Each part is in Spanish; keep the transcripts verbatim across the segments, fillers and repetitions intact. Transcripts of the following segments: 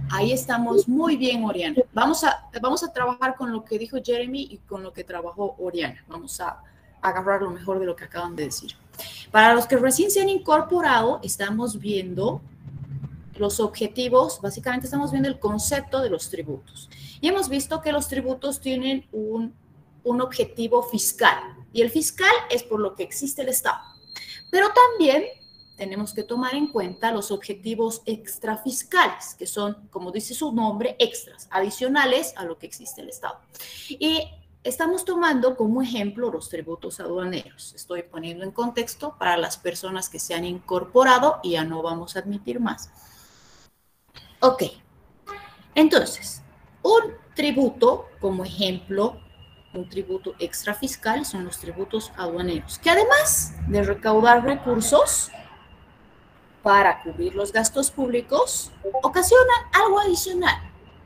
Ahí estamos muy bien, Oriana. Vamos a, vamos a trabajar con lo que dijo Jeremy y con lo que trabajó Oriana. Vamos a agarrar lo mejor de lo que acaban de decir. Para los que recién se han incorporado, estamos viendo los objetivos, básicamente estamos viendo el concepto de los tributos. Y hemos visto que los tributos tienen un, un objetivo fiscal. Y el fiscal es por lo que existe el Estado. Pero también tenemos que tomar en cuenta los objetivos extrafiscales, que son, como dice su nombre, extras, adicionales a lo que existe el Estado. Y estamos tomando como ejemplo los tributos aduaneros. Estoy poniendo en contexto para las personas que se han incorporado y ya no vamos a admitir más. Ok, entonces, un tributo, como ejemplo, un tributo extrafiscal son los tributos aduaneros, que además de recaudar recursos para cubrir los gastos públicos, ocasionan algo adicional.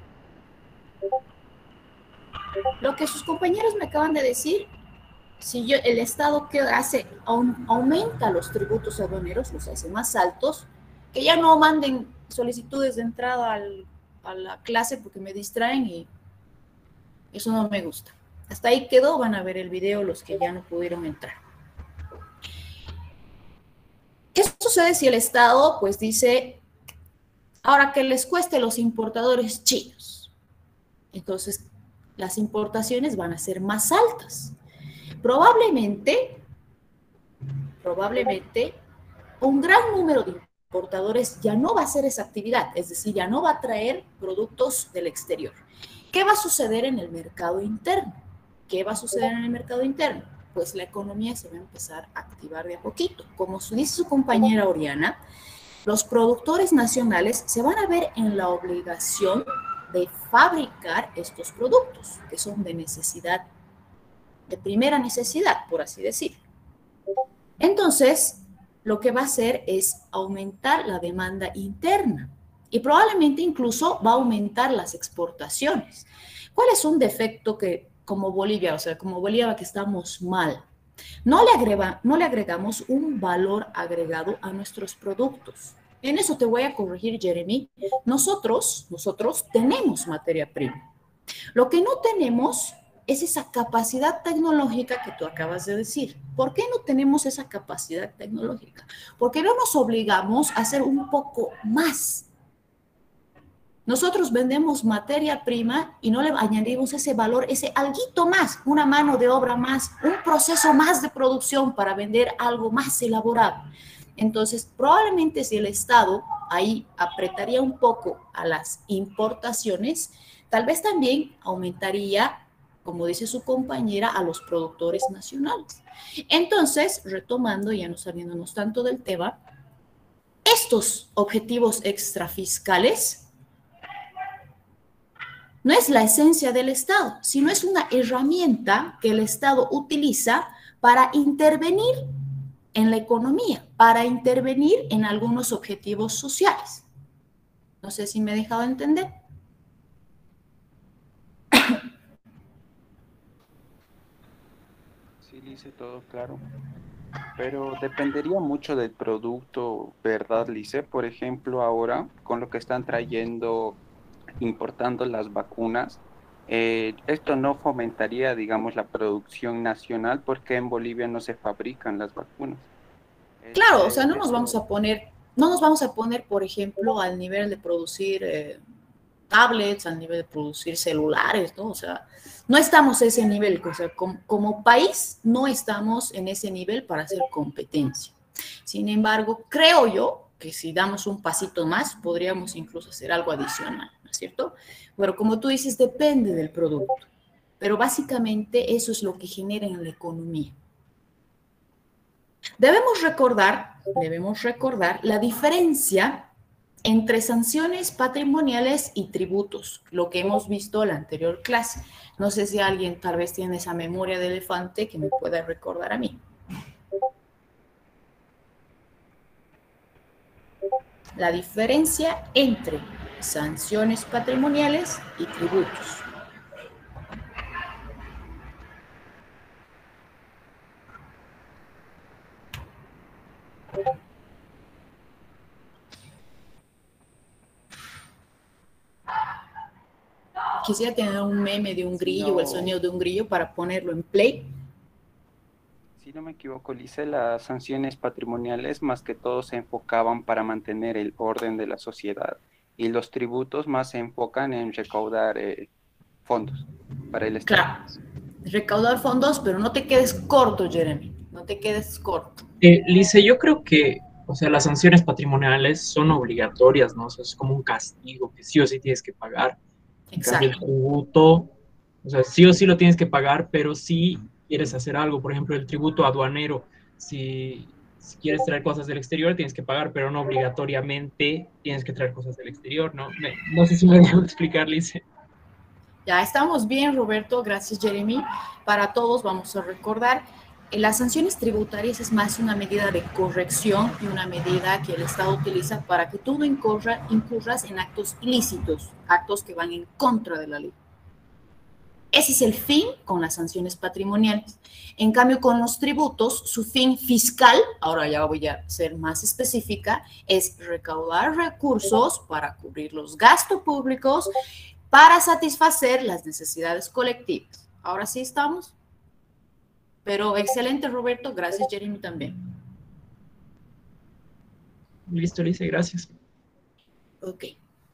Lo que sus compañeros me acaban de decir, si yo, el Estado que hace, aumenta los tributos aduaneros, los hace más altos, que ya no manden solicitudes de entrada al, a la clase porque me distraen y eso no me gusta. Hasta ahí quedó, van a ver el video los que ya no pudieron entrar. ¿Qué sucede si el Estado pues dice, ahora que les cueste los importadores chinos? Entonces, las importaciones van a ser más altas. Probablemente, probablemente, un gran número de importadores ya no va a hacer esa actividad, es decir, ya no va a traer productos del exterior. ¿Qué va a suceder en el mercado interno? ¿Qué va a suceder en el mercado interno? Pues la economía se va a empezar a activar de a poquito. Como dice su compañera Oriana, los productores nacionales se van a ver en la obligación de fabricar estos productos, que son de necesidad, de primera necesidad, por así decirlo. Entonces, lo que va a hacer es aumentar la demanda interna y probablemente incluso va a aumentar las exportaciones. ¿Cuál es un defecto que, como Bolivia, o sea, como Bolivia que estamos mal? No le, agrega, no le agregamos un valor agregado a nuestros productos. En eso te voy a corregir, Jeremy. Nosotros, nosotros tenemos materia prima. Lo que no tenemos es esa capacidad tecnológica que tú acabas de decir. ¿Por qué no tenemos esa capacidad tecnológica? Porque no nos obligamos a hacer un poco más. Nosotros vendemos materia prima y no le añadimos ese valor, ese alguito más, una mano de obra más, un proceso más de producción para vender algo más elaborado. Entonces, probablemente si el Estado ahí apretaría un poco a las importaciones, tal vez también aumentaría, como dice su compañera, a los productores nacionales. Entonces, retomando, ya no saliéndonos tanto del tema, estos objetivos extrafiscales no es la esencia del Estado, sino es una herramienta que el Estado utiliza para intervenir en la economía, para intervenir en algunos objetivos sociales. No sé si me he dejado entender. Sí, Lice, todo claro. Pero dependería mucho del producto, ¿verdad, Lice? Por ejemplo, ahora con lo que están trayendo, importando las vacunas, eh, esto no fomentaría, digamos, la producción nacional porque en Bolivia no se fabrican las vacunas. Es, Claro, o sea, eh, no nos vamos esto, a poner, no nos vamos a poner, por ejemplo, al nivel de producir eh, tablets, al nivel de producir celulares, ¿no? O sea, no estamos a ese nivel, o sea, como, como país no estamos en ese nivel para hacer competencia. Sin embargo, creo yo que si damos un pasito más, podríamos incluso hacer algo adicional, ¿no es cierto? Pero como tú dices, depende del producto. Pero básicamente eso es lo que genera en la economía. Debemos recordar, debemos recordar la diferencia entre sanciones patrimoniales y tributos, lo que hemos visto en la anterior clase. No sé si alguien tal vez tiene esa memoria de elefante que me pueda recordar a mí. La diferencia entre sanciones patrimoniales y tributos. quisiera tener un meme de un grillo No. o el sonido de un grillo para ponerlo en play. Si no me equivoco, Lice, las sanciones patrimoniales más que todo se enfocaban para mantener el orden de la sociedad y los tributos más se enfocan en recaudar eh, fondos para el Estado. Claro, recaudar fondos, pero no te quedes corto, Jeremy, no te quedes corto. Eh, Lice, yo creo que, o sea, las sanciones patrimoniales son obligatorias, ¿no? O sea, es como un castigo que sí o sí tienes que pagar. En cambio, el Exacto. tributo, o sea, sí o sí lo tienes que pagar, pero si quieres hacer algo, por ejemplo, el tributo aduanero, si, si quieres traer cosas del exterior, tienes que pagar, pero no obligatoriamente tienes que traer cosas del exterior, ¿no? Me- no sé si me dejo explicar, Lice. Ya estamos bien, Roberto, gracias, Jeremy. Para todos vamos a recordar, eh, las sanciones tributarias es más una medida de corrección y una medida que el Estado utiliza para que tú no incurra, incurras en actos ilícitos, actos que van en contra de la ley. Ese es el fin con las sanciones patrimoniales. En cambio, con los tributos, su fin fiscal, ahora ya voy a ser más específica, es recaudar recursos para cubrir los gastos públicos, para satisfacer las necesidades colectivas. Ahora sí estamos. Pero excelente, Roberto. Gracias, Jeremy, también. Listo, Lice, gracias. Ok.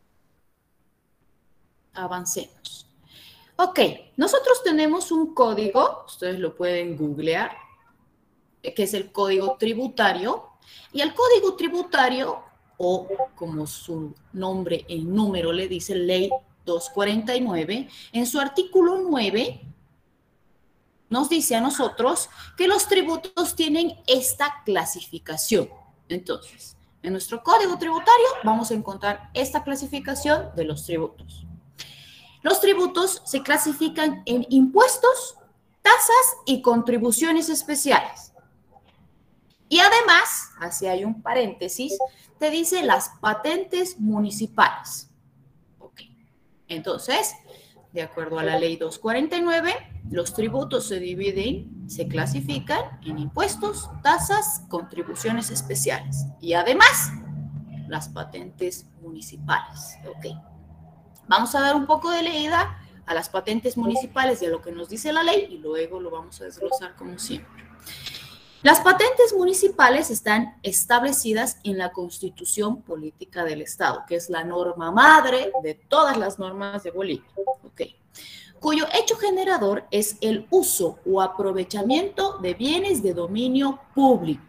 Avancemos. Ok, nosotros tenemos un código, ustedes lo pueden googlear, que es el código tributario. Y el código tributario, o como su nombre en número le dice, ley doscientos cuarenta y nueve, en su artículo nueve, nos dice a nosotros que los tributos tienen esta clasificación. Entonces, en nuestro código tributario vamos a encontrar esta clasificación de los tributos. Los tributos se clasifican en impuestos, tasas y contribuciones especiales. Y además, así hay un paréntesis, te dice las patentes municipales. Ok. Entonces, de acuerdo a la ley doscientos cuarenta y nueve, los tributos se dividen, se clasifican en impuestos, tasas, contribuciones especiales y además las patentes municipales. Ok. Vamos a dar un poco de leída a las patentes municipales y a lo que nos dice la ley y luego lo vamos a desglosar como siempre. Las patentes municipales están establecidas en la Constitución Política del Estado, que es la norma madre de todas las normas de Bolivia, okay, cuyo hecho generador es el uso o aprovechamiento de bienes de dominio público.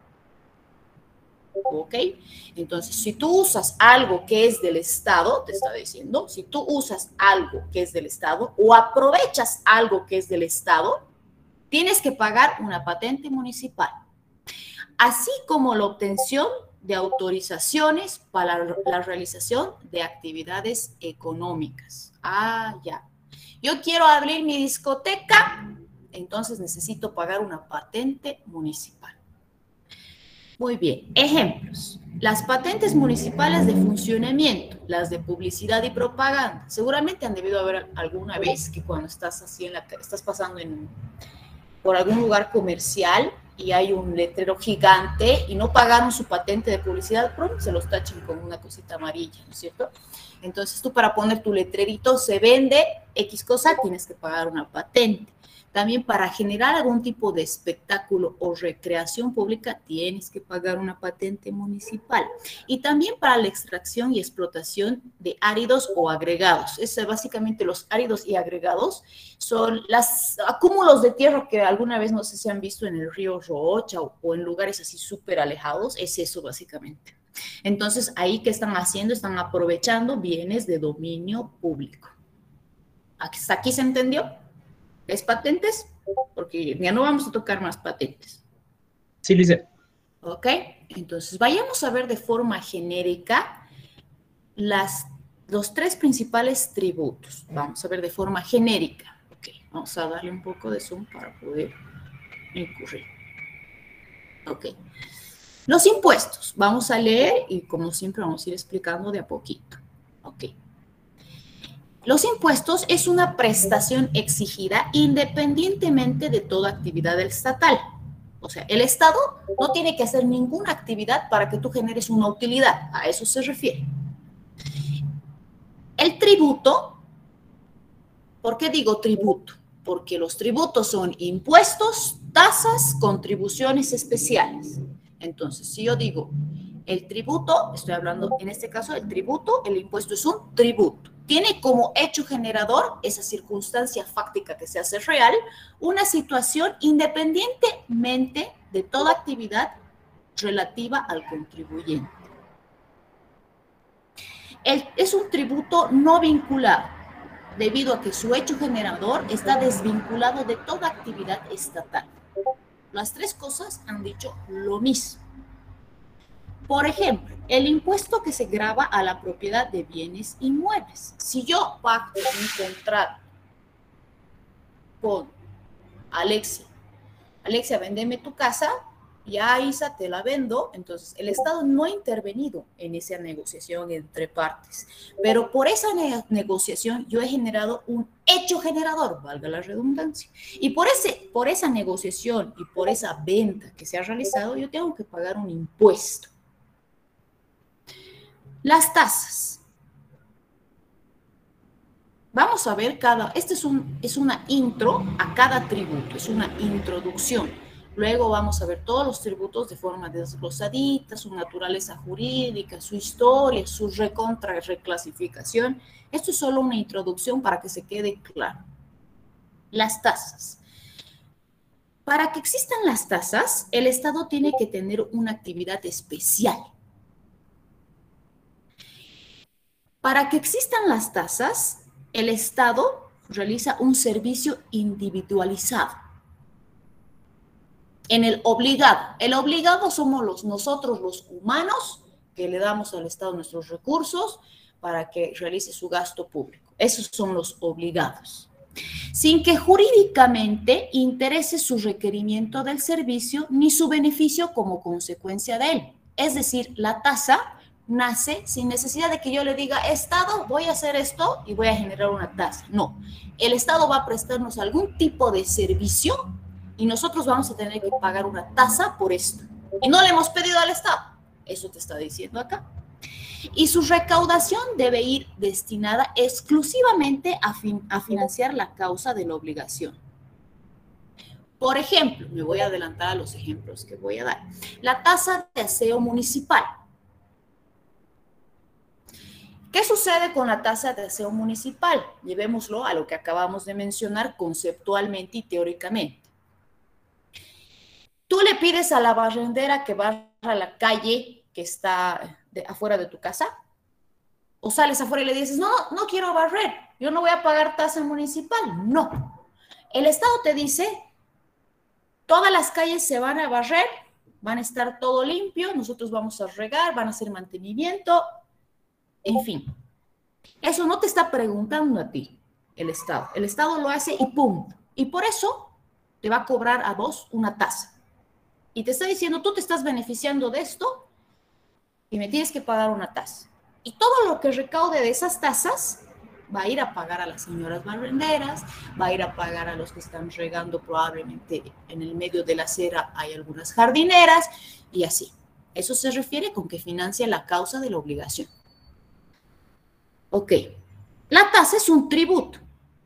¿Ok? Entonces, si tú usas algo que es del Estado, te está diciendo, si tú usas algo que es del Estado o aprovechas algo que es del Estado, tienes que pagar una patente municipal, así como la obtención de autorizaciones para la realización de actividades económicas. Ah, ya. Yo quiero abrir mi discoteca, entonces necesito pagar una patente municipal. Muy bien, ejemplos. Las patentes municipales de funcionamiento, las de publicidad y propaganda. Seguramente han debido haber alguna vez que cuando estás así en la, estás pasando en, por algún lugar comercial y hay un letrero gigante y no pagaron su patente de publicidad, pronto se los tachan con una cosita amarilla, ¿no es cierto? Entonces tú para poner tu letrerito se vende X cosa, tienes que pagar una patente. También para generar algún tipo de espectáculo o recreación pública tienes que pagar una patente municipal. Y también para la extracción y explotación de áridos o agregados. Es básicamente los áridos y agregados son los acúmulos de tierra que alguna vez no sé si han visto en el río Rocha o, o en lugares así súper alejados. Es eso básicamente. Entonces, ahí ¿qué están haciendo? Están aprovechando bienes de dominio público. ¿Hasta aquí se entendió? ¿Es patentes? Porque ya no vamos a tocar más patentes. Sí, Lice. Ok, entonces vayamos a ver de forma genérica las, los tres principales tributos. Vamos a ver de forma genérica. Ok, vamos a darle un poco de zoom para poder incurrir. Ok. Los impuestos. Vamos a leer y como siempre vamos a ir explicando de a poquito. Ok. Los impuestos es una prestación exigida independientemente de toda actividad estatal. O sea, el Estado no tiene que hacer ninguna actividad para que tú generes una utilidad. A eso se refiere. El tributo ¿Por qué digo tributo? Porque los tributos son impuestos, tasas, contribuciones especiales. Entonces, si yo digo el tributo, estoy hablando en este caso del tributo, el impuesto es un tributo. Tiene como hecho generador esa circunstancia fáctica que se hace real, una situación independientemente de toda actividad relativa al contribuyente. El, es un tributo no vinculado, debido a que su hecho generador está desvinculado de toda actividad estatal. Las tres cosas han dicho lo mismo. Por ejemplo, el impuesto que se grava a la propiedad de bienes inmuebles. Si yo pacto un contrato con Alexia, Alexia, véndeme tu casa, ya Isa, te la vendo, entonces el Estado no ha intervenido en esa negociación entre partes, pero por esa ne negociación yo he generado un hecho generador, valga la redundancia, y por, ese, por esa negociación y por esa venta que se ha realizado, yo tengo que pagar un impuesto. Las tasas. Vamos a ver cada, este es, un, es una intro a cada tributo, es una introducción. Luego vamos a ver todos los tributos de forma desglosadita, su naturaleza jurídica, su historia, su recontra reclasificación. Esto es solo una introducción para que se quede claro. Las tasas. Para que existan las tasas, el Estado tiene que tener una actividad especial. Para que existan las tasas, el Estado realiza un servicio individualizado. En el obligado. El obligado somos los, nosotros los humanos que le damos al Estado nuestros recursos para que realice su gasto público. Esos son los obligados. Sin que jurídicamente interese su requerimiento del servicio ni su beneficio como consecuencia de él. Es decir, la tasa nace sin necesidad de que yo le diga, Estado, voy a hacer esto y voy a generar una tasa. No, el Estado va a prestarnos algún tipo de servicio y nosotros vamos a tener que pagar una tasa por esto. Y no le hemos pedido al Estado. Eso te está diciendo acá. Y su recaudación debe ir destinada exclusivamente a, fin, a financiar la causa de la obligación. Por ejemplo, me voy a adelantar a los ejemplos que voy a dar. La tasa de aseo municipal. ¿Qué sucede con la tasa de aseo municipal? Llevémoslo a lo que acabamos de mencionar conceptualmente y teóricamente. Tú le pides a la barrendera que barra la calle que está de, afuera de tu casa, o sales afuera y le dices, no, no quiero barrer, yo no voy a pagar tasa municipal. No. El Estado te dice, todas las calles se van a barrer, van a estar todo limpio, nosotros vamos a regar, van a hacer mantenimiento. En fin, eso no te está preguntando a ti el Estado. El Estado lo hace y punto. Y por eso te va a cobrar a vos una tasa. Y te está diciendo, tú te estás beneficiando de esto y me tienes que pagar una tasa. Y todo lo que recaude de esas tasas va a ir a pagar a las señoras barrenderas, va a ir a pagar a los que están regando, probablemente en el medio de la acera hay algunas jardineras y así. Eso se refiere con que financia la causa de la obligación. Ok, la tasa es un tributo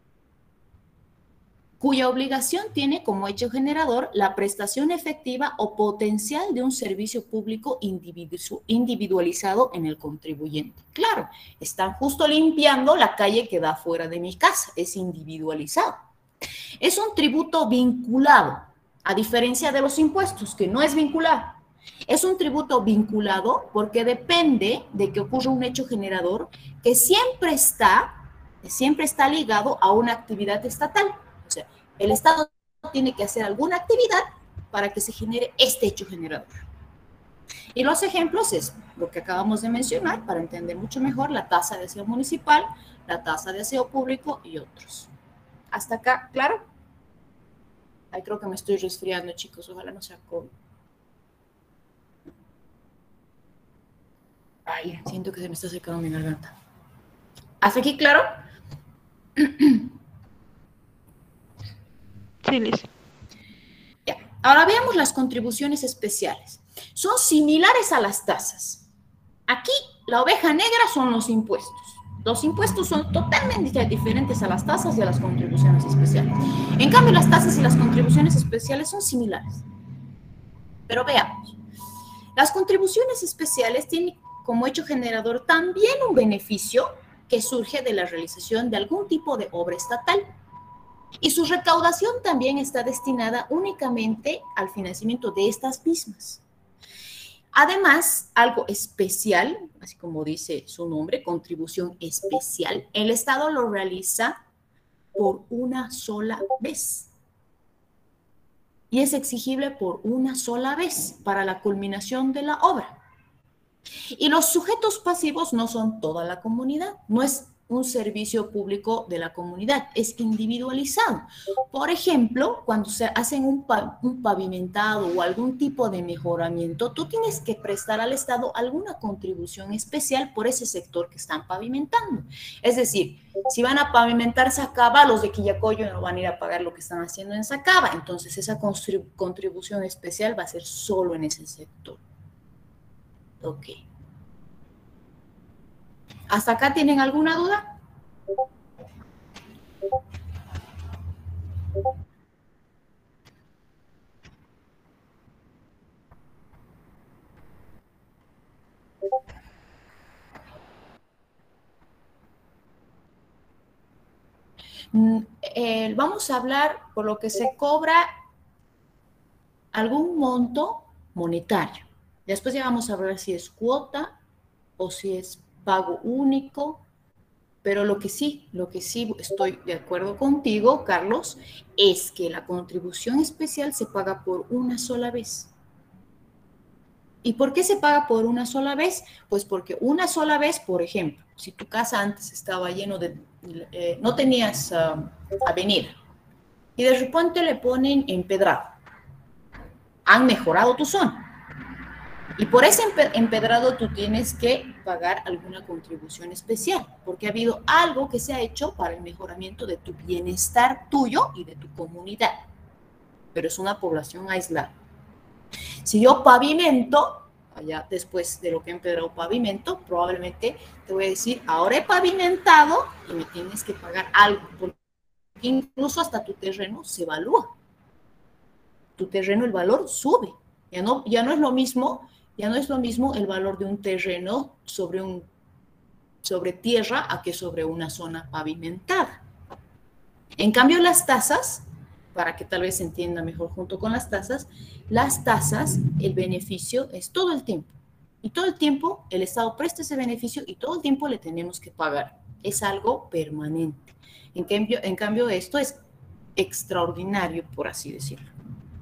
cuya obligación tiene como hecho generador la prestación efectiva o potencial de un servicio público individu- individualizado en el contribuyente. Claro, están justo limpiando la calle que da fuera de mi casa, es individualizado. Es un tributo vinculado, a diferencia de los impuestos, que no es vinculado. Es un tributo vinculado porque depende de que ocurra un hecho generador que siempre está, que siempre está ligado a una actividad estatal. O sea, el Estado tiene que hacer alguna actividad para que se genere este hecho generador. Y los ejemplos es lo que acabamos de mencionar para entender mucho mejor la tasa de aseo municipal, la tasa de aseo público y otros. ¿Hasta acá, claro? Ay, creo que me estoy resfriando, chicos. Ojalá no sea COVID. Ay, siento que se me está secando mi garganta. ¿Hasta aquí, claro? Sí, Liz. Ya. Ahora veamos las contribuciones especiales. Son similares a las tasas. Aquí la oveja negra son los impuestos. Los impuestos son totalmente diferentes a las tasas y a las contribuciones especiales. En cambio, las tasas y las contribuciones especiales son similares. Pero veamos. Las contribuciones especiales tienen como hecho generador también un beneficio que surge de la realización de algún tipo de obra estatal. Y su recaudación también está destinada únicamente al financiamiento de estas mismas. Además, algo especial, así como dice su nombre, contribución especial, el Estado lo realiza por una sola vez. Y es exigible por una sola vez para la culminación de la obra. Y los sujetos pasivos no son toda la comunidad, no es un servicio público de la comunidad, es individualizado. Por ejemplo, cuando se hacen un, pa un pavimentado o algún tipo de mejoramiento, tú tienes que prestar al Estado alguna contribución especial por ese sector que están pavimentando. Es decir, si van a pavimentar Sacaba, los de Quillacollo no van a ir a pagar lo que están haciendo en Sacaba, entonces esa contribución especial va a ser solo en ese sector. Ok. ¿Hasta acá tienen alguna duda? Eh, vamos a hablar por lo que se cobra algún monto monetario. Después ya vamos a ver si es cuota o si es pago único, pero lo que sí, lo que sí estoy de acuerdo contigo, Carlos, es que la contribución especial se paga por una sola vez. ¿Y por qué se paga por una sola vez? Pues porque una sola vez, por ejemplo, si tu casa antes estaba lleno de, eh, no tenías uh, avenida, y de repente le ponen empedrado, han mejorado tu zona. Y por ese empedrado tú tienes que pagar alguna contribución especial, porque ha habido algo que se ha hecho para el mejoramiento de tu bienestar tuyo y de tu comunidad. Pero es una población aislada. Si yo pavimento, allá después de lo que he empedrado pavimento, probablemente te voy a decir, ahora he pavimentado y me tienes que pagar algo, porque incluso hasta tu terreno se evalúa. Tu terreno, el valor sube. Ya no, ya no es lo mismo... Ya no es lo mismo el valor de un terreno sobre, un, sobre tierra a que sobre una zona pavimentada. En cambio, las tasas, para que tal vez se entienda mejor junto con las tasas, las tasas, el beneficio es todo el tiempo. Y todo el tiempo el Estado presta ese beneficio y todo el tiempo le tenemos que pagar. Es algo permanente. En cambio, en cambio esto es extraordinario, por así decirlo.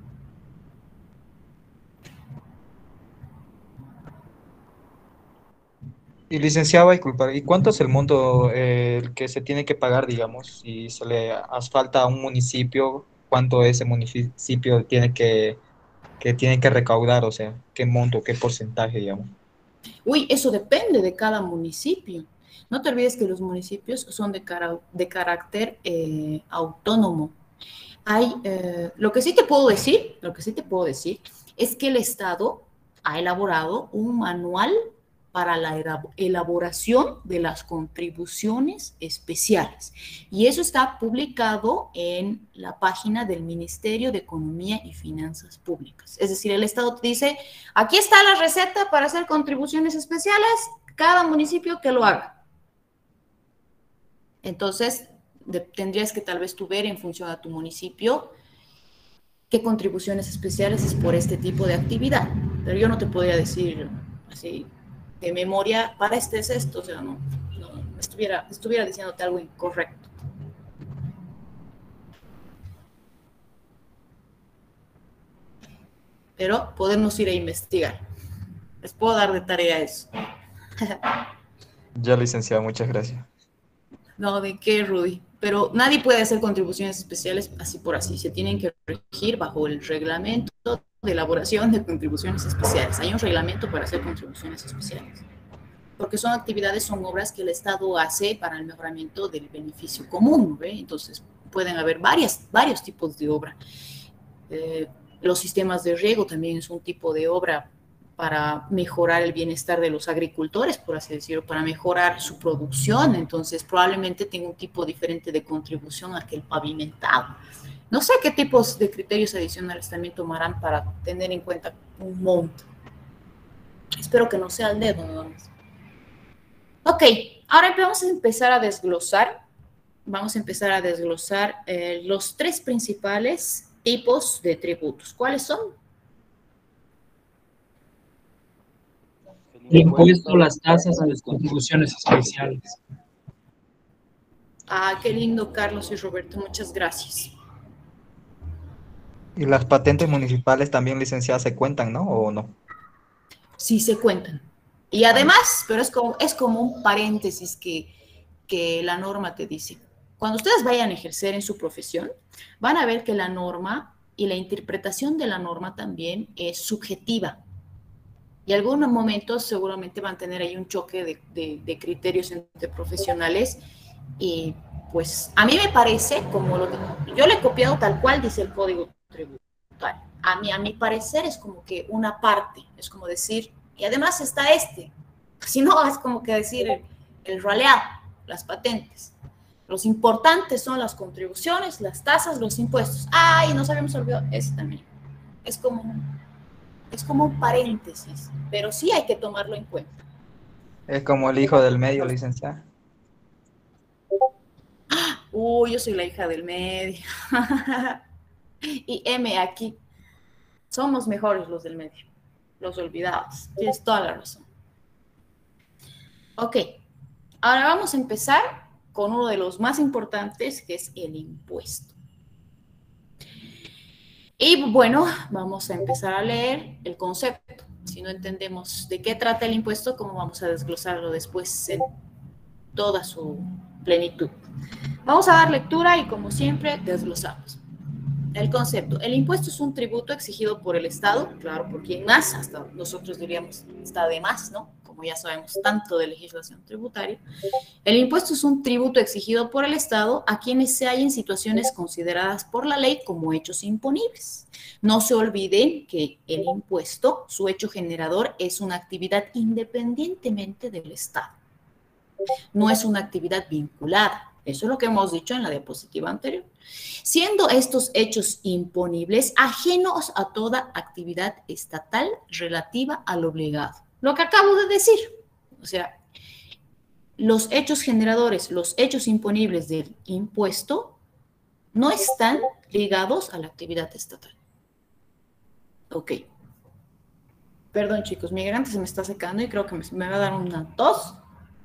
Y licenciado, disculpa, ¿y cuánto es el monto eh, el que se tiene que pagar, digamos, si se le asfalta a un municipio? ¿Cuánto ese municipio tiene que, que tiene que recaudar? O sea, ¿qué monto, qué porcentaje, digamos? Uy, eso depende de cada municipio. No te olvides que los municipios son de, cara, de carácter eh, autónomo. Hay, eh, lo que sí te puedo decir, lo que sí te puedo decir es que el Estado ha elaborado un manual para la elaboración de las contribuciones especiales. Y eso está publicado en la página del Ministerio de Economía y Finanzas Públicas. Es decir, el Estado te dice, aquí está la receta para hacer contribuciones especiales, cada municipio que lo haga. Entonces, de, tendrías que tal vez tú ver en función a tu municipio qué contribuciones especiales es por este tipo de actividad. Pero yo no te podría decir así de memoria, para este es esto, o sea, no, no estuviera, estuviera diciéndote algo incorrecto. Pero podemos ir a investigar. Les puedo dar de tarea eso. Ya, licenciado, muchas gracias. No, ¿de qué, Rudy? Pero nadie puede hacer contribuciones especiales así por así. Se tienen que regir bajo el reglamento de elaboración de contribuciones especiales. Hay un reglamento para hacer contribuciones especiales. Porque son actividades, son obras que el Estado hace para el mejoramiento del beneficio común, ¿ve? Entonces, pueden haber varias, varios tipos de obra. Eh, los sistemas de riego también es un tipo de obra para mejorar el bienestar de los agricultores, por así decirlo, para mejorar su producción. Entonces, probablemente tenga un tipo diferente de contribución a que el pavimentado. No sé qué tipos de criterios adicionales también tomarán para tener en cuenta un monto. Espero que no sea el dedo, nada más. Ok, ahora vamos a empezar a desglosar. Vamos a empezar a desglosar eh, los tres principales tipos de tributos. ¿Cuáles son? El impuesto, las tasas y las contribuciones especiales. Ah, qué lindo, Carlos y Roberto. Muchas gracias. Y las patentes municipales también, licenciadas, se cuentan, ¿no? ¿O no? Sí se cuentan. Y además, pero es como, es como un paréntesis que, que la norma te dice. Cuando ustedes vayan a ejercer en su profesión, van a ver que la norma y la interpretación de la norma también es subjetiva. Y algunos momentos seguramente van a tener ahí un choque de, de, de criterios entre profesionales. Y pues a mí me parece, como lo que yo le he copiado tal cual dice el Código Tributario. A mí, a mi parecer es como que una parte, es como decir, y además está este. Si no, es como que decir el, el roleado, las patentes. Los importantes son las contribuciones, las tasas, los impuestos. Ay, nos habíamos olvidado ese también. Es como Es como un paréntesis, pero sí hay que tomarlo en cuenta. Es como el hijo del medio, licenciada. Uy, yo soy la hija del medio. Y M aquí, somos mejores los del medio, los olvidados. Tienes toda la razón. Ok, ahora vamos a empezar con uno de los más importantes, que es el impuesto. Y bueno, vamos a empezar a leer el concepto. Si no entendemos de qué trata el impuesto, ¿cómo vamos a desglosarlo después en toda su plenitud? Vamos a dar lectura y, como siempre, desglosamos. El concepto. El impuesto es un tributo exigido por el Estado, claro, por quien más, hasta nosotros diríamos está de más, ¿no? Como ya sabemos tanto de legislación tributaria. El impuesto es un tributo exigido por el Estado a quienes se hallen en situaciones consideradas por la ley como hechos imponibles. No se olviden que el impuesto, su hecho generador, es una actividad independientemente del Estado. No es una actividad vinculada. Eso es lo que hemos dicho en la diapositiva anterior. Siendo estos hechos imponibles ajenos a toda actividad estatal relativa al obligado. Lo que acabo de decir. O sea, los hechos generadores, los hechos imponibles del impuesto no están ligados a la actividad estatal. Ok. Perdón, chicos, mi garganta se me está secando y creo que me, me va a dar una tos.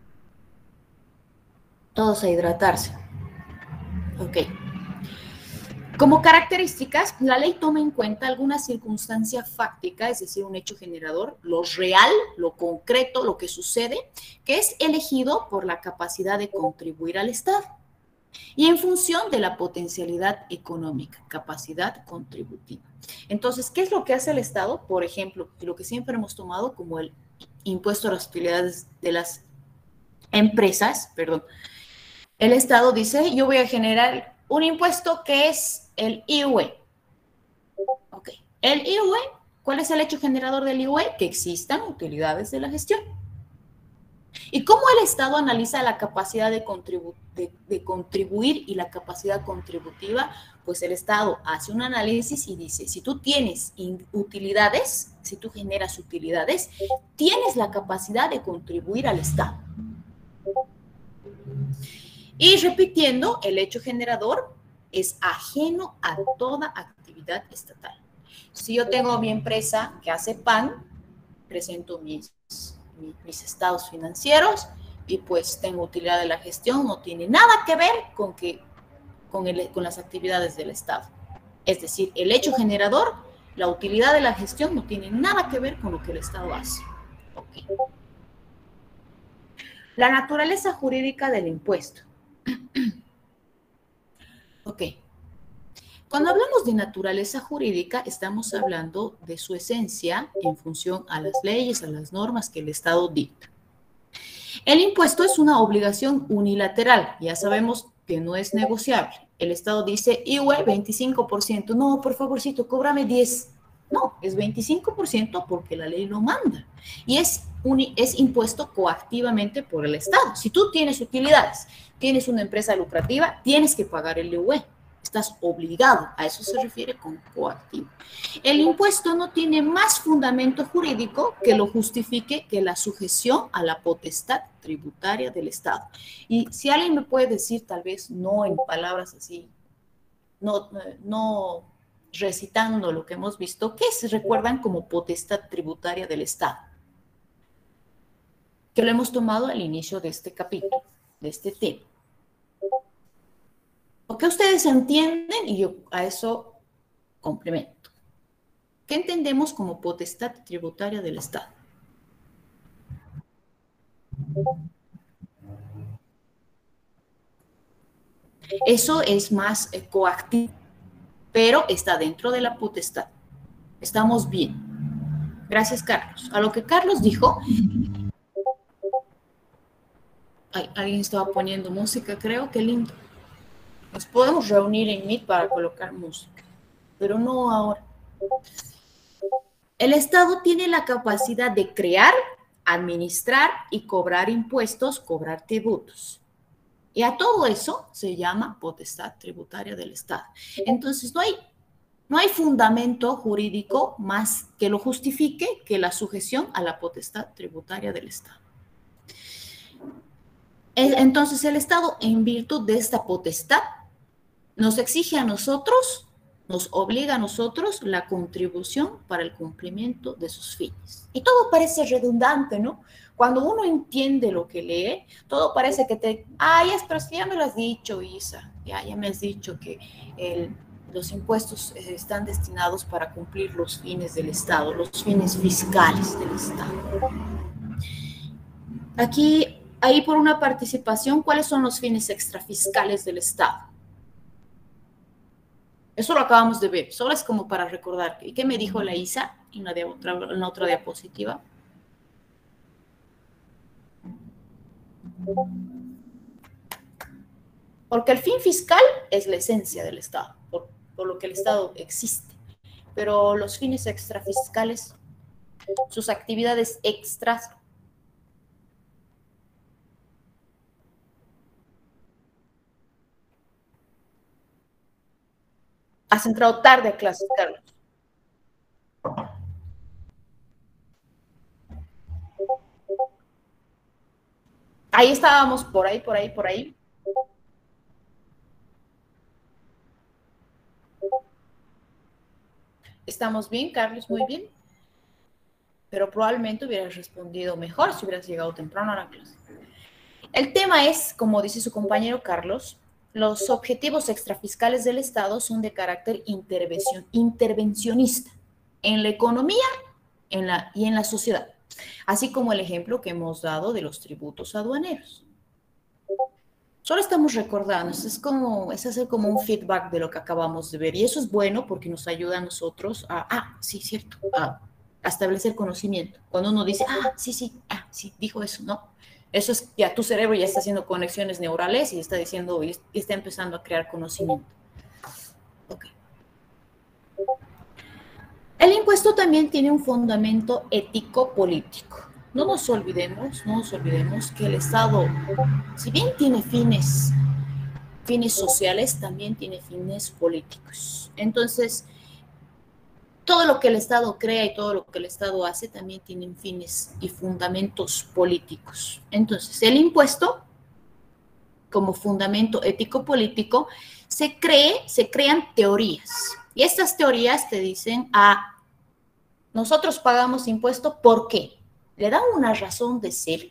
Todos a hidratarse. Ok. Como características, la ley toma en cuenta alguna circunstancia fáctica, es decir, un hecho generador, lo real, lo concreto, lo que sucede, que es elegido por la capacidad de contribuir al Estado. Y en función de la potencialidad económica, capacidad contributiva. Entonces, ¿qué es lo que hace el Estado? Por ejemplo, lo que siempre hemos tomado como el impuesto a las utilidades de las empresas, perdón. El Estado dice, yo voy a generar un impuesto que es el I V E. Ok. El I V E, ¿cuál es el hecho generador del I V E? Que existan utilidades de la gestión. ¿Y cómo el Estado analiza la capacidad de, contribu de, de contribuir y la capacidad contributiva? Pues el Estado hace un análisis y dice, si tú tienes utilidades, si tú generas utilidades, tienes la capacidad de contribuir al Estado. Y repitiendo, el hecho generador es ajeno a toda actividad estatal. Si yo tengo mi empresa que hace pan, presento mis, mis, mis estados financieros y pues tengo utilidad de la gestión, no tiene nada que ver con, que, con, el, con las actividades del Estado. Es decir, el hecho generador, la utilidad de la gestión no tiene nada que ver con lo que el Estado hace. Okay. La naturaleza jurídica del impuesto. Ok. Cuando hablamos de naturaleza jurídica, estamos hablando de su esencia en función a las leyes, a las normas que el Estado dicta. El impuesto es una obligación unilateral. Ya sabemos que no es negociable. El Estado dice, I V E veinticinco por ciento. No, por favorcito, cóbrame diez. No, es veinticinco por ciento porque la ley lo manda. Y es, un, es impuesto coactivamente por el Estado. Si tú tienes utilidades, tienes una empresa lucrativa, tienes que pagar el I U E. Estás obligado, a eso se refiere con coactivo. El impuesto no tiene más fundamento jurídico que lo justifique que la sujeción a la potestad tributaria del Estado. Y si alguien me puede decir, tal vez no en palabras así, no, no recitando lo que hemos visto, ¿qué se recuerdan como potestad tributaria del Estado? Que lo hemos tomado al inicio de este capítulo, de este tema. ¿Por qué ustedes entienden? Y yo a eso complemento. ¿Qué entendemos como potestad tributaria del Estado? Eso es más eh, coactivo, pero está dentro de la potestad. Estamos bien. Gracias, Carlos. A lo que Carlos dijo, ay, alguien estaba poniendo música, creo, qué lindo. Nos podemos reunir en Meet para colocar música, pero no ahora. El Estado tiene la capacidad de crear, administrar y cobrar impuestos, cobrar tributos. Y a todo eso se llama potestad tributaria del Estado. Entonces, no hay, no hay fundamento jurídico más que lo justifique que la sujeción a la potestad tributaria del Estado. Entonces, el Estado, en virtud de esta potestad, nos exige a nosotros, nos obliga a nosotros la contribución para el cumplimiento de sus fines. Y todo parece redundante, ¿no? Cuando uno entiende lo que lee, todo parece que te... Ay, es, pero ya me lo has dicho, Isa. Ya, ya me has dicho que el, los impuestos están destinados para cumplir los fines del Estado, los fines fiscales del Estado. Aquí, ahí por una participación, ¿cuáles son los fines extrafiscales del Estado? Eso lo acabamos de ver, solo es como para recordar. ¿Y qué me dijo la Isa en la, de otra, en la otra diapositiva? Porque el fin fiscal es la esencia del Estado, por, por lo que el Estado existe. Pero los fines extrafiscales, sus actividades extras, has entrado tarde a clase, Carlos. Ahí estábamos, por ahí, por ahí, por ahí. Estamos bien, Carlos, muy bien. Pero probablemente hubieras respondido mejor si hubieras llegado temprano a la clase. El tema es, como dice su compañero Carlos, los objetivos extrafiscales del Estado son de carácter intervención, intervencionista en la economía en la, y en la sociedad, así como el ejemplo que hemos dado de los tributos aduaneros. Solo estamos recordando, es, como, es hacer como un feedback de lo que acabamos de ver, y eso es bueno porque nos ayuda a nosotros a, ah, sí, cierto, a, a establecer conocimiento. Cuando uno dice, ah, sí, sí, ah, sí, dijo eso, ¿no? Eso es, ya tu cerebro ya está haciendo conexiones neurales y está diciendo, y está empezando a crear conocimiento. Okay. El impuesto también tiene un fundamento ético-político. No nos olvidemos, no nos olvidemos que el Estado, si bien tiene fines, fines sociales, también tiene fines políticos. Entonces, todo lo que el Estado crea y todo lo que el Estado hace también tienen fines y fundamentos políticos. Entonces, el impuesto, como fundamento ético-político, se cree, se crean teorías. Y estas teorías te dicen, ah, nosotros pagamos impuesto, ¿por qué? Le dan una razón de ser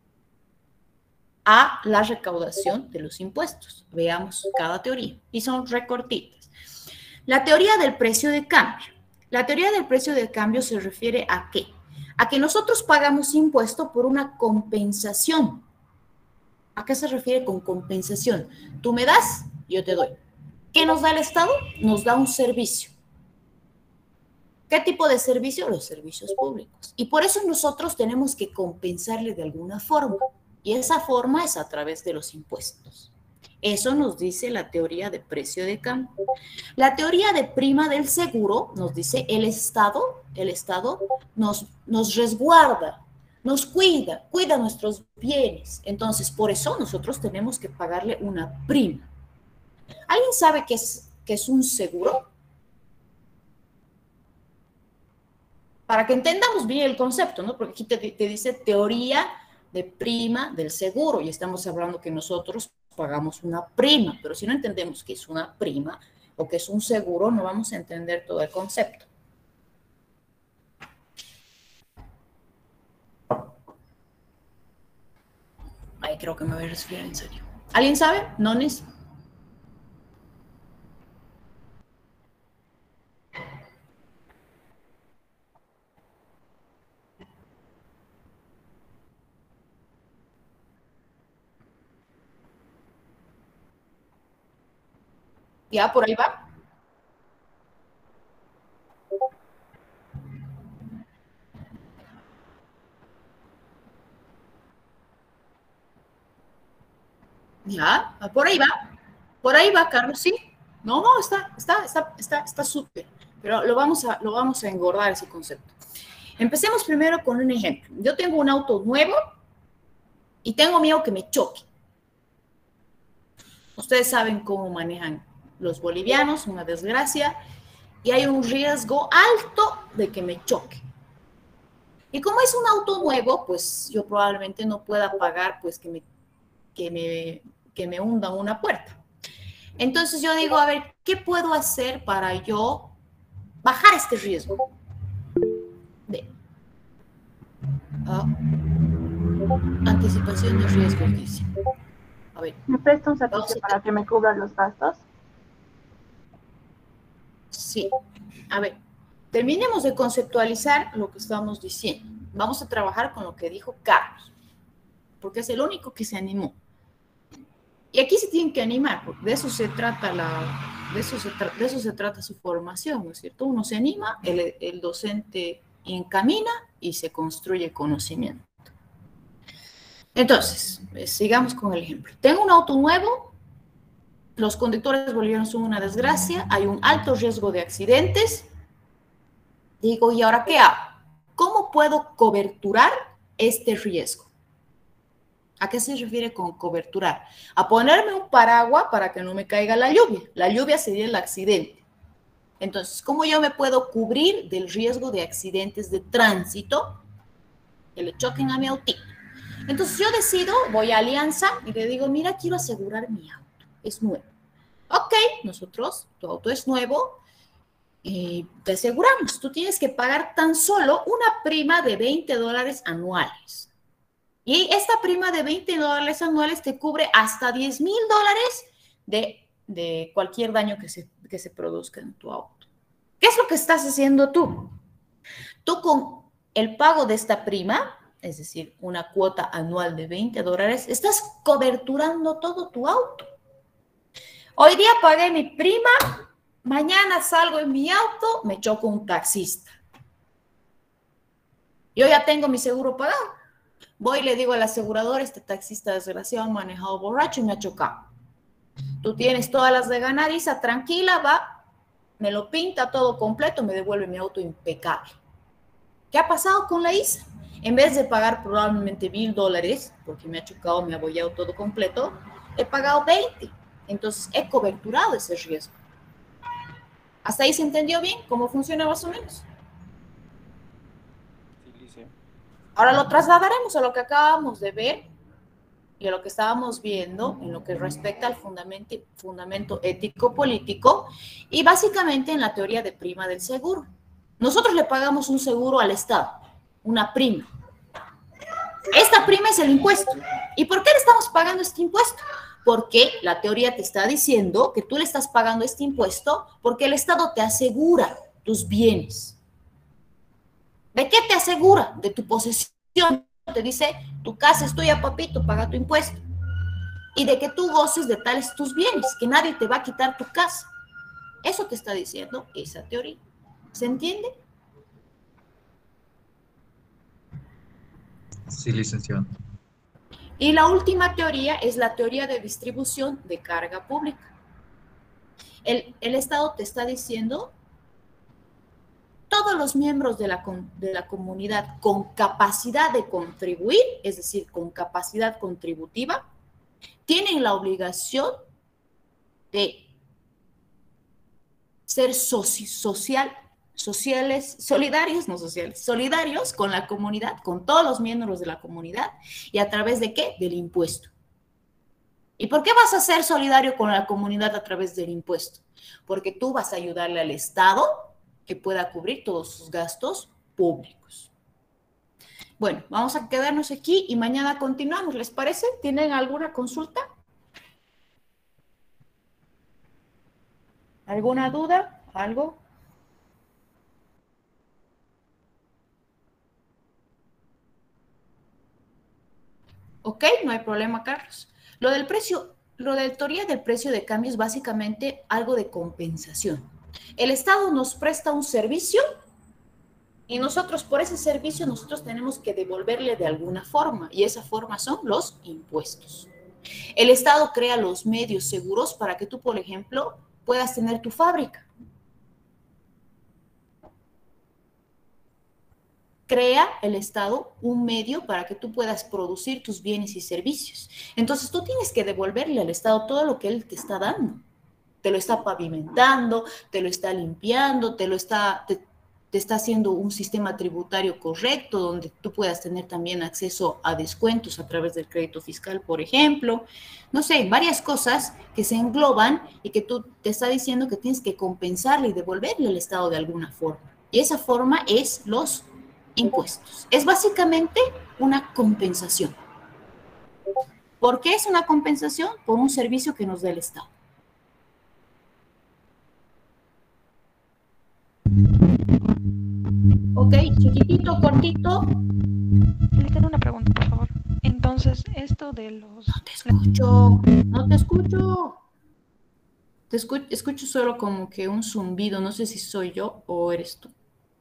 a la recaudación de los impuestos. Veamos cada teoría. Y son recortitas. La teoría del precio de cambio. La teoría del precio de cambio se refiere a qué? A que nosotros pagamos impuesto por una compensación. ¿A qué se refiere con compensación? Tú me das, yo te doy. ¿Qué nos da el Estado? Nos da un servicio. ¿Qué tipo de servicio? Los servicios públicos. Y por eso nosotros tenemos que compensarle de alguna forma. Y esa forma es a través de los impuestos. Eso nos dice la teoría de precio de cambio. La teoría de prima del seguro nos dice el Estado, el Estado nos, nos resguarda, nos cuida, cuida nuestros bienes. Entonces, por eso nosotros tenemos que pagarle una prima. ¿Alguien sabe qué es, qué es un seguro? Para que entendamos bien el concepto, ¿no? Porque aquí te, te dice teoría de prima del seguro y estamos hablando que nosotros pagamos una prima, pero si no entendemos qué es una prima o qué es un seguro, no vamos a entender todo el concepto. Ay, creo que me voy a resfriar en serio. ¿Alguien sabe? ¿Nones? ¿Ya por ahí va? Ya, por ahí va. Por ahí va, Carlos, sí. No, no, está, está, está, está, está súper. Pero lo vamos a, lo vamos a engordar ese concepto. Empecemos primero con un ejemplo. Yo tengo un auto nuevo y tengo miedo que me choque. Ustedes saben cómo manejan los bolivianos, una desgracia, y hay un riesgo alto de que me choque. Y como es un auto nuevo, pues yo probablemente no pueda pagar, pues que me, que me, que me hundan una puerta. Entonces yo digo, a ver, ¿qué puedo hacer para yo bajar este riesgo? De, uh, anticipación de riesgos, dice. A ver. ¿Me presta un servicio para que me cubran los gastos? Sí. A ver, terminemos de conceptualizar lo que estamos diciendo. Vamos a trabajar con lo que dijo Carlos, porque es el único que se animó. Y aquí se tienen que animar, porque de eso se trata la, de eso se, tra de eso se trata su formación, ¿no es cierto? Uno se anima, el, el docente encamina y se construye conocimiento. Entonces, sigamos con el ejemplo. Tengo un auto nuevo, los conductores bolivianos son una desgracia, hay un alto riesgo de accidentes. Digo, ¿y ahora qué hago? ¿Cómo puedo coberturar este riesgo? ¿A qué se refiere con coberturar? A ponerme un paraguas para que no me caiga la lluvia. La lluvia sería el accidente. Entonces, ¿cómo yo me puedo cubrir del riesgo de accidentes de tránsito que le choquen a mi autito? Entonces yo decido, voy a Alianza y le digo, mira, quiero asegurar mi auto, es nuevo. Ok, nosotros, tu auto es nuevo, y te aseguramos, tú tienes que pagar tan solo una prima de veinte dólares anuales. Y esta prima de veinte dólares anuales te cubre hasta diez mil dólares de, de cualquier daño que se, que se produzca en tu auto. ¿Qué es lo que estás haciendo tú? Tú con el pago de esta prima, es decir, una cuota anual de veinte dólares, estás coberturando todo tu auto. Hoy día pagué mi prima, mañana salgo en mi auto, me choco un taxista. Yo ya tengo mi seguro pagado. Voy y le digo al asegurador, este taxista desgraciado ha manejado borracho y me ha chocado. Tú tienes todas las de ganar, Isa, tranquila, va, me lo pinta todo completo, me devuelve mi auto impecable. ¿Qué ha pasado con la Isa? En vez de pagar probablemente mil dólares, porque me ha chocado, me ha abollado todo completo, he pagado veinte. Entonces he coberturado ese riesgo. ¿Hasta ahí se entendió bien cómo funciona más o menos? Sí, sí. Ahora lo trasladaremos a lo que acabamos de ver y a lo que estábamos viendo en lo que respecta al fundamento, fundamento ético-político y básicamente en la teoría de prima del seguro. Nosotros le pagamos un seguro al Estado, una prima. Esta prima es el impuesto. ¿Y por qué le estamos pagando este impuesto? Porque la teoría te está diciendo que tú le estás pagando este impuesto porque el Estado te asegura tus bienes. ¿De qué te asegura? De tu posesión. Te dice, tu casa es tuya, papito, paga tu impuesto. Y de que tú goces de tales tus bienes, que nadie te va a quitar tu casa. Eso te está diciendo esa teoría. ¿Se entiende? Sí, licenciado. Y la última teoría es la teoría de distribución de carga pública. El, el Estado te está diciendo, todos los miembros de la, de la comunidad con capacidad de contribuir, es decir, con capacidad contributiva, tienen la obligación de ser soci, social, sociales, solidarios, no sociales, solidarios con la comunidad, con todos los miembros de la comunidad, y a través de ¿qué? Del impuesto. ¿Y por qué vas a ser solidario con la comunidad a través del impuesto? Porque tú vas a ayudarle al Estado que pueda cubrir todos sus gastos públicos. Bueno, vamos a quedarnos aquí y mañana continuamos, ¿les parece? ¿Tienen alguna consulta? ¿Alguna duda? ¿Algo? Ok, no hay problema, Carlos. Lo del precio, lo de la teoría del precio de cambio es básicamente algo de compensación. El Estado nos presta un servicio y nosotros por ese servicio nosotros tenemos que devolverle de alguna forma, y esa forma son los impuestos. El Estado crea los medios seguros para que tú, por ejemplo, puedas tener tu fábrica. Crea el Estado un medio para que tú puedas producir tus bienes y servicios. Entonces tú tienes que devolverle al Estado todo lo que él te está dando. Te lo está pavimentando, te lo está limpiando, te lo está, te, te está haciendo un sistema tributario correcto donde tú puedas tener también acceso a descuentos a través del crédito fiscal, por ejemplo. No sé, varias cosas que se engloban y que tú te está diciendo que tienes que compensarle y devolverle al Estado de alguna forma. Y esa forma es los impuestos. Es básicamente una compensación. ¿Por qué es una compensación? Por un servicio que nos da el Estado. Ok, chiquitito, cortito. Le tengo una pregunta, por favor. Entonces, esto de los... No te escucho, no te escucho. Te escucho, escucho solo como que un zumbido. No sé si soy yo o eres tú.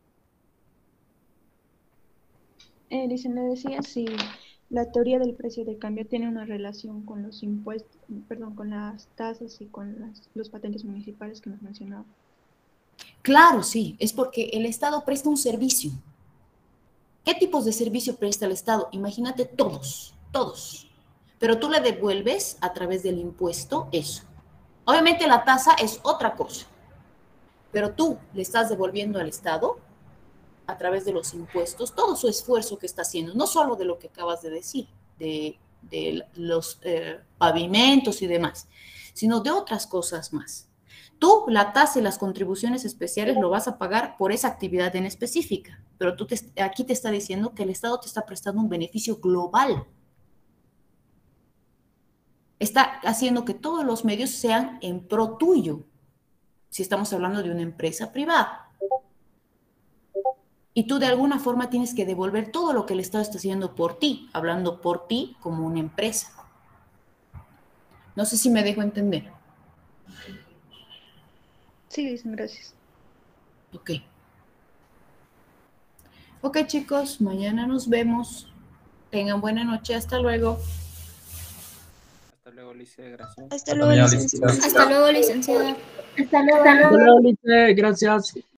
Eh, dice, me decía si la teoría del precio de cambio tiene una relación con los impuestos, perdón, con las tasas y con las, los patentes municipales que nos mencionaba. Claro, sí, es porque el Estado presta un servicio. ¿Qué tipos de servicio presta el Estado? Imagínate todos, todos. Pero tú le devuelves a través del impuesto eso. Obviamente la tasa es otra cosa, pero tú le estás devolviendo al Estado a través de los impuestos todo su esfuerzo que está haciendo, no solo de lo que acabas de decir, de, de los eh, pavimentos y demás, sino de otras cosas más. Tú, la tasa y las contribuciones especiales lo vas a pagar por esa actividad en específica, pero tú te, aquí te está diciendo que el Estado te está prestando un beneficio global. Está haciendo que todos los medios sean en pro tuyo, si estamos hablando de una empresa privada. Y tú de alguna forma tienes que devolver todo lo que el Estado está haciendo por ti, hablando por ti como una empresa. No sé si me dejo entender. Sí, dicen, gracias. Ok. Ok, chicos, mañana nos vemos. Tengan buena noche. Hasta luego. Hasta luego, Lice, gracias. Hasta luego, licenciada. Hasta luego, licenciada. Hasta luego. Hasta luego, Lice, gracias.